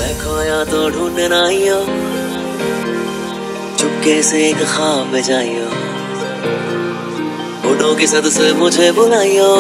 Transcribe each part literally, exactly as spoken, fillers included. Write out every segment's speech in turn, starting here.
मैं खोया तो ढूंढना आइयो, चुपके से एक ख्वाब में जाइयो, होठों की सद से मुझे बुलाइयो।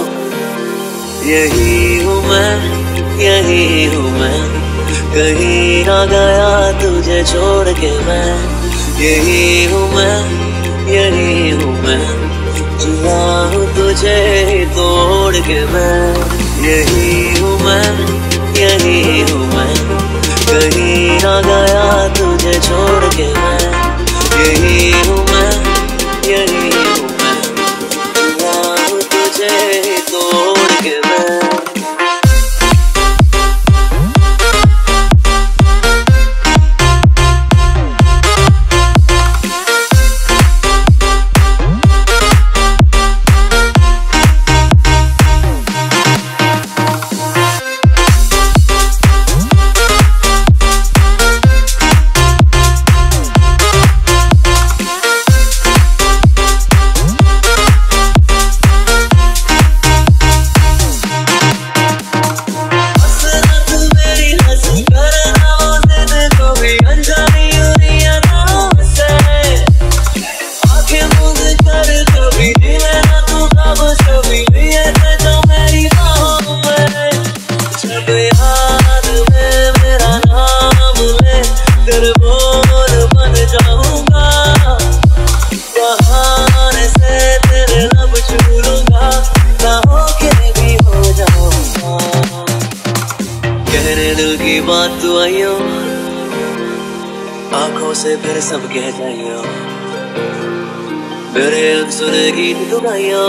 यही हूँ मैं, यही हूँ मैं, कहीं ना गया तुझे छोड़ के मैं। यही हूँ मैं, यही हूँ मैं, जिया हूँ तुझे तोड़ के मैं। यही हूँ मैं, यही हूँ मैं, कहीं ना गया तुझे छोड़ के मैं। यही हूँ मैं, यही हूँ मैं, जिया हूँ तुझे तोड़ के मैं। दिल की बात तू आइयो, आंखों से फिर सब कह जाइयो, मेरे अक्सर गीत तू गाइयो।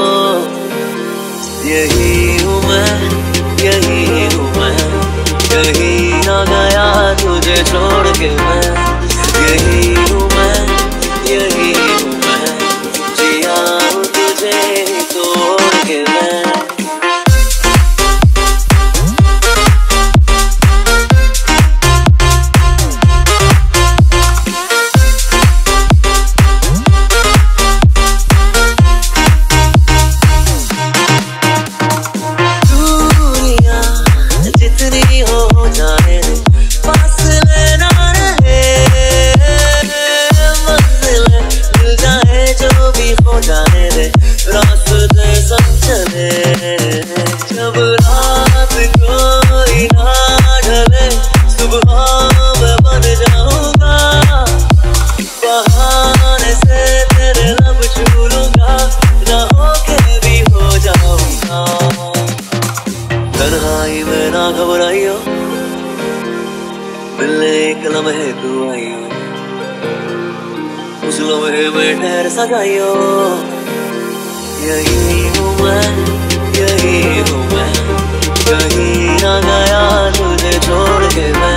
यही हूँ मैं, यही हूँ मैं, कहीं ना गया तुझे छोड़ के मैं। यही हूँ मैं, यही हूँ मैं, जिया हूँ तुझे तोड़ के मैं। जब रात कोई ना ढले, सुबह मैं बन जाऊंगा, बहाने से तेरे लब छू लूंगा, ना होके भी हो जाऊंगा। तन्हाई में ना घबराइयो, मिलने एक लम्हे तू आइयो, उस लम्हे में ठहर सजाइयो। यही हूँ मैं, यही हूँ मैं, कहीं ना गया तुझे छोड़ के मैं।